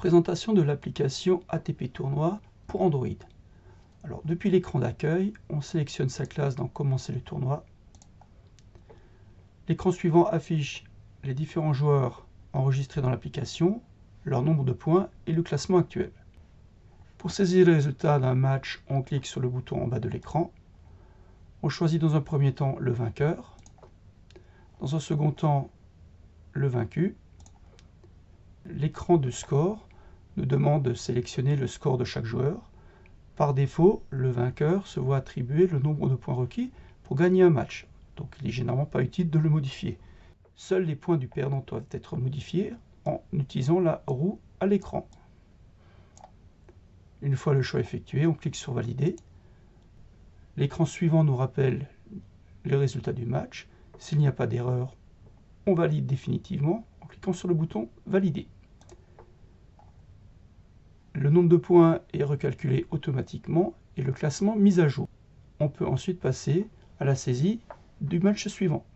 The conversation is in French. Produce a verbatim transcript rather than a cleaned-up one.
Présentation de l'application A T P Tournoi pour Android. Alors, depuis l'écran d'accueil, on sélectionne sa classe dans Commencer le tournoi. L'écran suivant affiche les différents joueurs enregistrés dans l'application, leur nombre de points et le classement actuel. Pour saisir les résultats d'un match, on clique sur le bouton en bas de l'écran. On choisit dans un premier temps le vainqueur, dans un second temps le vaincu. L'écran de score nous demande de sélectionner le score de chaque joueur. Par défaut, le vainqueur se voit attribuer le nombre de points requis pour gagner un match. Donc il n'est généralement pas utile de le modifier. Seuls les points du perdant doivent être modifiés en utilisant la roue à l'écran. Une fois le choix effectué, on clique sur Valider. L'écran suivant nous rappelle le résultat du match. S'il n'y a pas d'erreur, on valide définitivement en cliquant sur le bouton Valider. Le nombre de points est recalculé automatiquement et le classement mis à jour. On peut ensuite passer à la saisie du match suivant.